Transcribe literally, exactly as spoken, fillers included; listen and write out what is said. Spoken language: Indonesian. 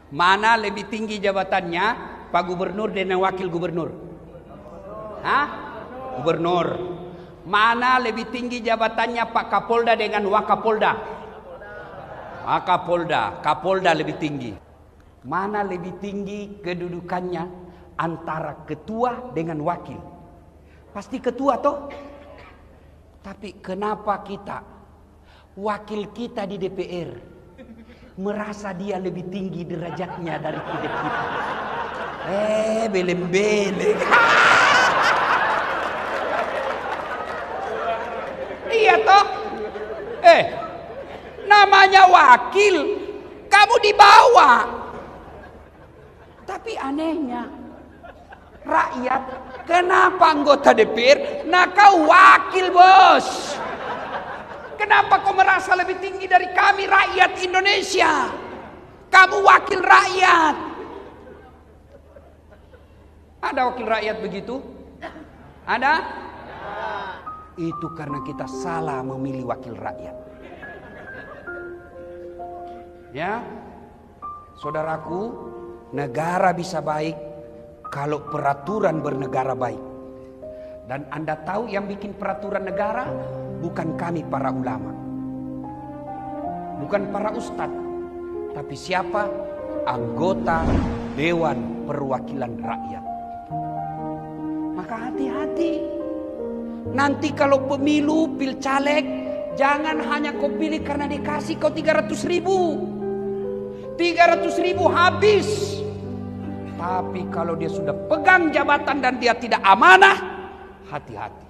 Mana lebih tinggi jabatannya, Pak Gubernur dengan Wakil Gubernur? Hah? Gubernur. Mana lebih tinggi jabatannya Pak Kapolda dengan Wakapolda? Wakapolda. Kapolda lebih tinggi. Mana lebih tinggi kedudukannya antara ketua dengan wakil? Pasti ketua toh? Tapi kenapa kita, wakil kita di D P R, merasa dia lebih tinggi derajatnya dari kita? Eh, beleng-beleng. Iya toh? Eh, namanya wakil, kamu di bawah. Tapi anehnya, rakyat, kenapa anggota D P R? Nah kau wakil bos. Kenapa kau merasa lebih tinggi dari kami rakyat Indonesia? Kamu wakil rakyat. Ada wakil rakyat begitu? Ada? Itu karena kita salah memilih wakil rakyat. Ya, saudaraku, negara bisa baik kalau peraturan bernegara baik. Dan Anda tahu yang bikin peraturan negara bukan kami para ulama, bukan para ustadz, tapi siapa? Anggota Dewan Perwakilan Rakyat. Maka hati-hati. Nanti kalau pemilu, pilcaleg, jangan hanya kau pilih karena dikasih kau tiga ratus ribu. tiga ratus ribu habis. Tapi kalau dia sudah pegang jabatan dan dia tidak amanah, hati-hati.